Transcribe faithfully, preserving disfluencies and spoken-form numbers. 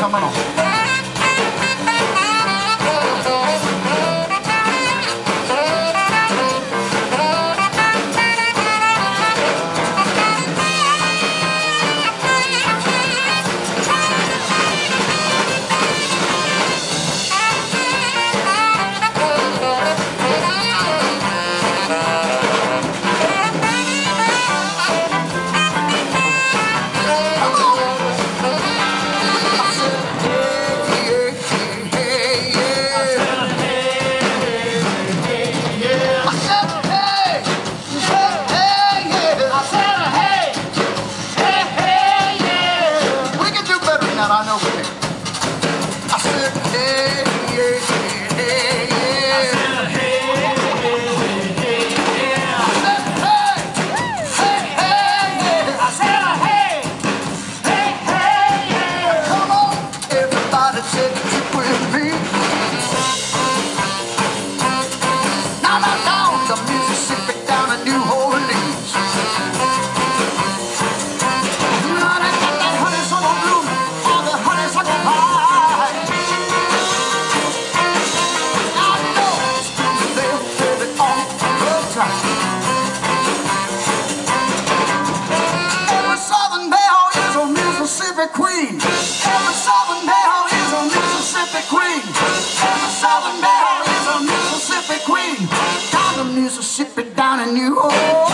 coming on. I know we can. I said, hey, yeah, hey, yeah. I said, hey, hey, hey, yeah. I said, hey, hey, hey, yeah. I said, hey, hey, hey, yeah. Come on, everybody, take a trip with me. Now, now, down to Mississippi, down to New Orleans. Every Southern belle is a Mississippi queen. Every Southern belle is a Mississippi queen. Every Southern belle is a Mississippi queen. Down to Mississippi, down in New Orleans.